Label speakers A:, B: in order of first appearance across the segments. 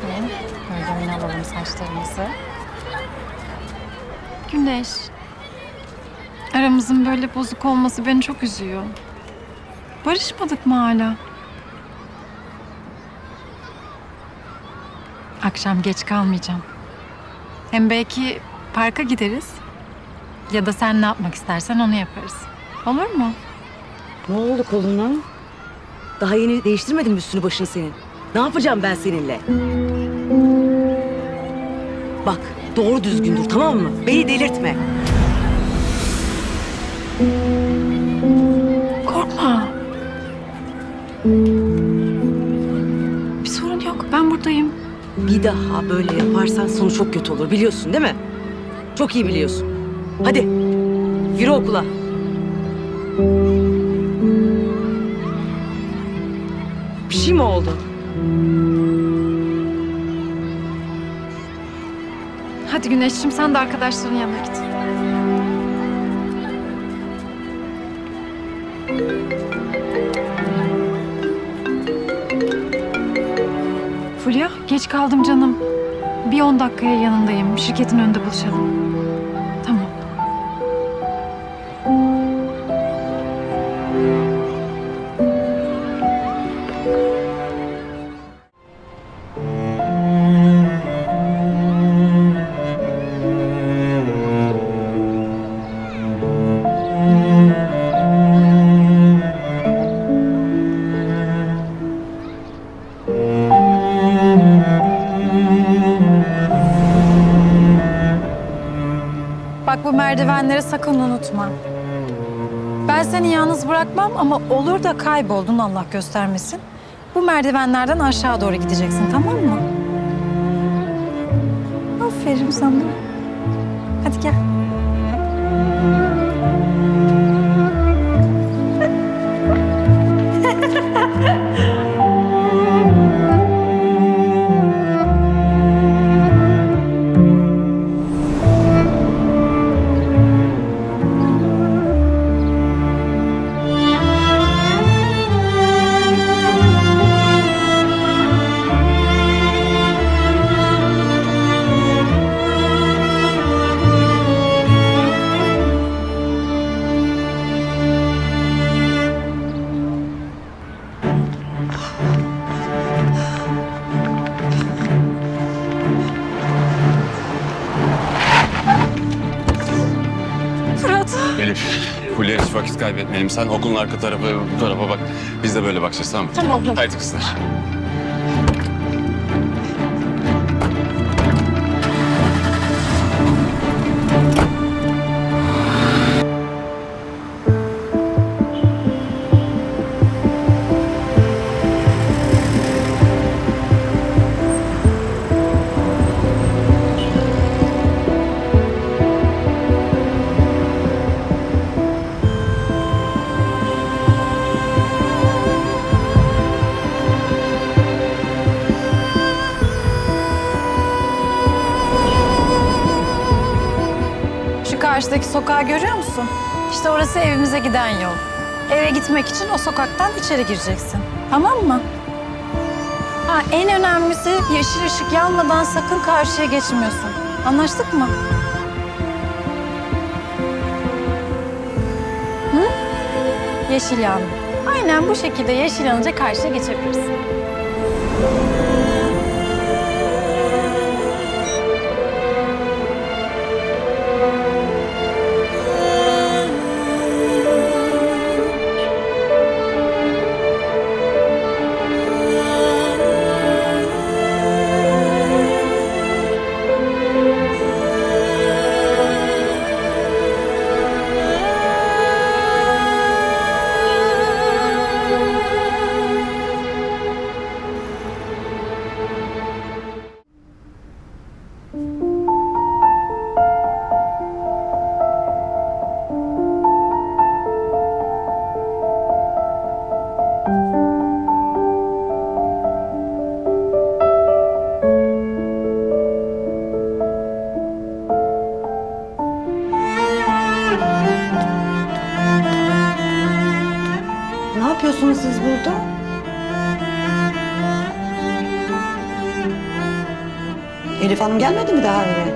A: Böyle öne alalım saçlarımızı. Güneş. Aramızın böyle bozuk olması beni çok üzüyor. Barışmadık mı hala? Akşam geç kalmayacağım. Hem belki parka gideriz. Ya da sen ne yapmak istersen onu yaparız. Olur mu?
B: Ne oldu koluna? Daha yeni değiştirmedin mi üstünü başını senin? Ne yapacağım ben seninle? Bak doğru düzgün dur, tamam mı? Beni delirtme.
A: Korkma. Bir sorun yok. Ben buradayım.
B: Bir daha böyle yaparsan sonu çok kötü olur, biliyorsun değil mi? Çok iyi biliyorsun. Hadi yürü okula. Bir şey mi oldu?
A: Hadi Güneş'cim sen de arkadaşların yanına git. Fulya, geç kaldım canım. Bir 10 dakikaya yanındayım. Şirketin önünde buluşalım. Tamam. Bak bu merdivenleri sakın unutma. Ben seni yalnız bırakmam ama olur da kayboldun Allah göstermesin. Bu merdivenlerden aşağı doğru gideceksin, tamam mı? Aferin sana. Hadi gel.
C: Elif, Fulya hiç vakit kaybetmeyelim. Sen okulun arka tarafı, bu tarafa bak. Biz de böyle bakacağız, tamam mı?
A: Tamam.
C: Haydi kızlar.
A: Karşıdaki sokağı görüyor musun? İşte orası evimize giden yol. Eve gitmek için o sokaktan içeri gireceksin. Tamam mı? Ha, en önemlisi yeşil ışık yanmadan sakın karşıya geçmiyorsun. Anlaştık mı? Hı? Yeşil yandı. Aynen bu şekilde yeşil yanınca karşıya geçebilirsin.
D: Elif Hanım gelmedi mi daha eve?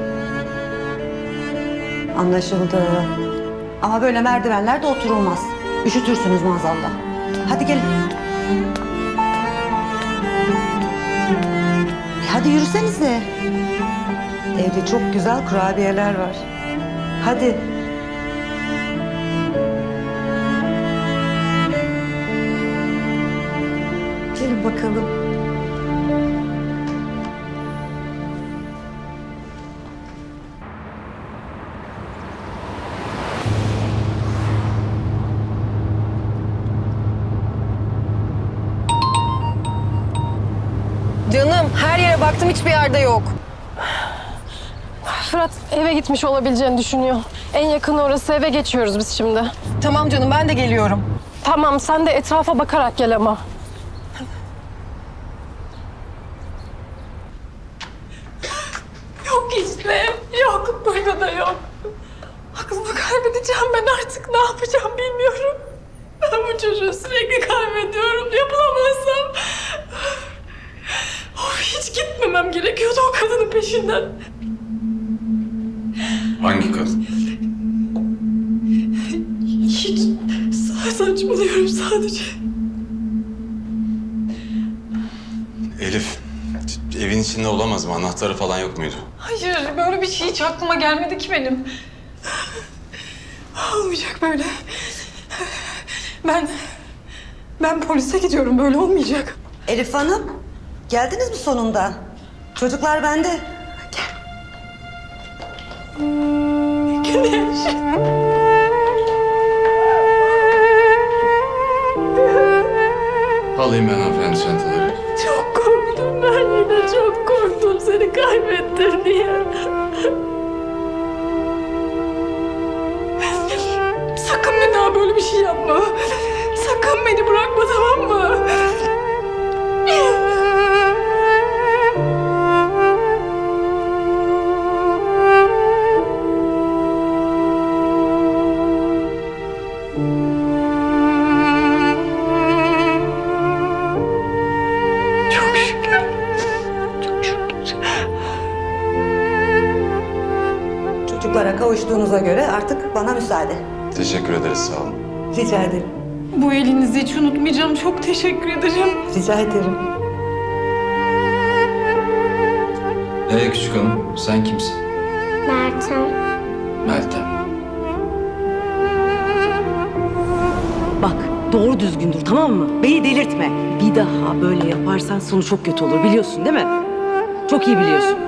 D: Anlaşıldı. Ama böyle merdivenlerde oturulmaz. Üşütürsünüz maazallah. Hadi gelin. Hadi yürüsenize. Evde çok güzel kurabiyeler var. Hadi. Gelin bakalım.
E: Canım her yere baktım hiçbir yerde yok.
F: Fırat eve gitmiş olabileceğini düşünüyor. En yakın orası, eve geçiyoruz biz şimdi.
E: Tamam canım ben de geliyorum.
F: Tamam, sen de etrafa bakarak gel ama.
G: Yok işte. Yok. Burada da yok. Aklımı kaybedeceğim ben artık. Ne yapacağım bilmiyorum. Ben bu çocuğu sürekli kaybediyorum. Yapılamazsam. Of, hiç gitmemem gerekiyordu o kadının peşinden.
C: Hangi kadın?
G: Hiç saçmalıyorum sadece.
C: Elif, evin içinde olamaz mı? Anahtarı falan yok muydu?
G: Hayır, böyle bir şey hiç aklıma gelmedi ki benim. Olmayacak böyle. Ben polise gidiyorum, böyle olmayacak.
D: Elif Hanım, geldiniz mi sonunda? Çocuklar bende.
G: Güneş.
C: Alayım ben hanımefendi çantaları.
G: Çok korktum ben yine, çok korktum seni kaybettim diye. Sakın bir daha böyle bir şey yapma. Sakın beni bırakma, tamam mı? Çok şükür. Çok şükür.
D: Çocuklara kavuştuğunuza göre artık bana müsaade.
C: Teşekkür ederiz, sağ olun.
D: Rica ederim.
G: Bu elinizi hiç unutmayacağım. Çok teşekkür ederim.
D: Rica ederim.
C: Küçük hanım, sen kimsin?
H: Meltem.
C: Meltem.
B: Bak doğru düzgün dur, tamam mı? Beni delirtme. Bir daha böyle yaparsan sonu çok kötü olur, biliyorsun değil mi? Çok iyi biliyorsun.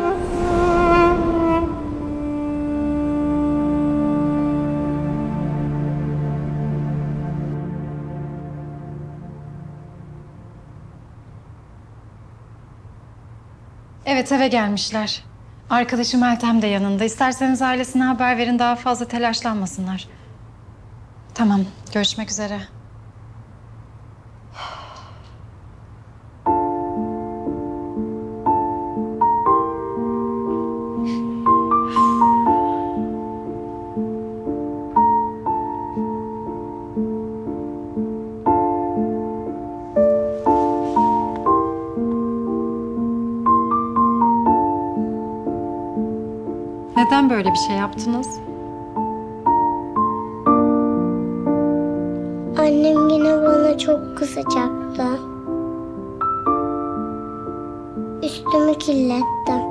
A: Evet, eve gelmişler. Arkadaşı Meltem de yanında. İsterseniz ailesine haber verin, daha fazla telaşlanmasınlar. Tamam, görüşmek üzere. Neden böyle bir şey yaptınız?
H: Annem yine bana çok kızacaktı. Üstümü kirlettim.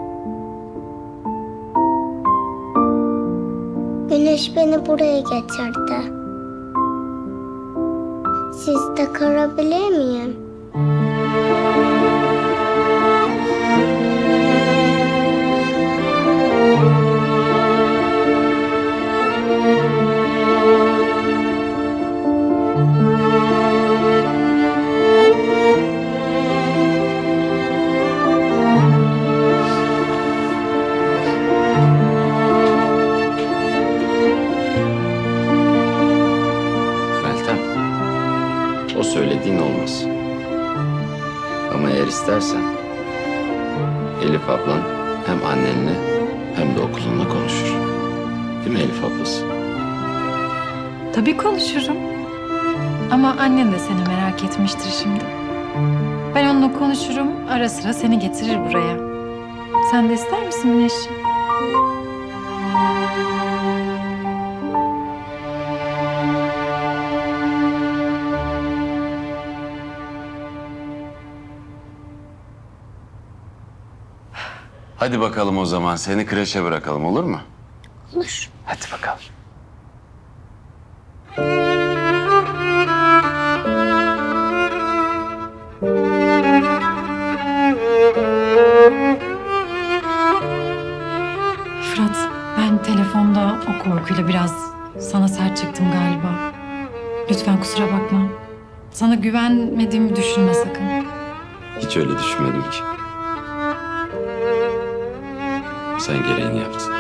H: Güneş beni buraya getirdi. Sizde kalabilir miyim?
I: Meltem, o söylediğin olmaz. Ama eğer istersen Elif ablan hem annenle hem de okulunla konuşur. Değil mi Elif ablası?
A: Tabii konuşurum. Ama annen de seni merak etmiştir şimdi. Ben onunla konuşurum, ara sıra seni getirir buraya. Sen de ister misin Güneşciğim?
C: Hadi bakalım o zaman seni kreşe bırakalım olur mu?
H: Olur.
C: Hadi bakalım.
A: Fırat, ben telefonda o korkuyla biraz sana sert çıktım galiba. Lütfen kusura bakma. Sana güvenmediğimi düşünme sakın.
I: Hiç öyle düşünmedim ki. Sen gereğini yaptın.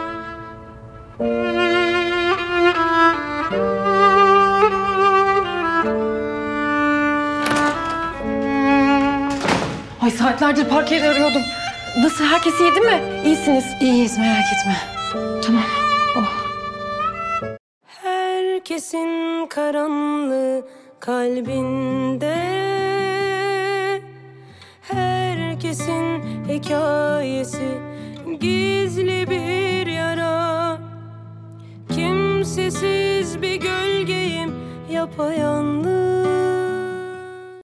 F: Ay saatlerdir park yeri arıyordum. Nasıl, herkes iyi değil mi? İyisiniz.
A: İyiyiz, merak etme. Tamam.
J: Herkesin karanlığı kalbinde, herkesin hikayesi gizli bir yara. Kimsesiz bir gölgeyim yapayalnız.